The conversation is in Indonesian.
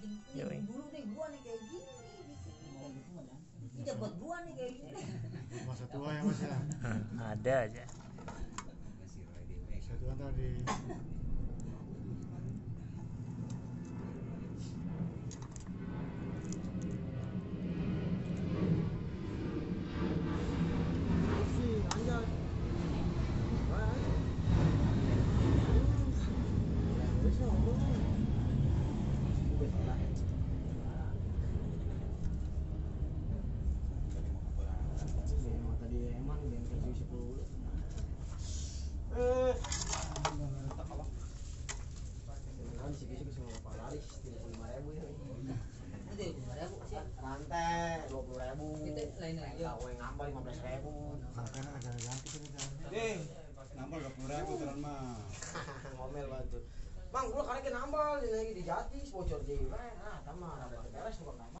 anjing dulu nih gua nih kayak gini ini dapat gua nih kayak gini masa tua ya mas ya. Ada aja. Masa tua tadi. rantai 20.000 itu lain lagi kau yang nambah 15.000 Makanya ada ganti sini kan. Nambah 20.000 terus mah. ngomel banget. Bang, gua kali nambah lagi di Jati bocor jiwa. Nah, sama ada beres tuh Bang.